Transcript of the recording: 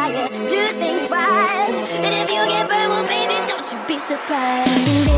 fire. Do think twice, and if you get burned, well baby, don't you be surprised.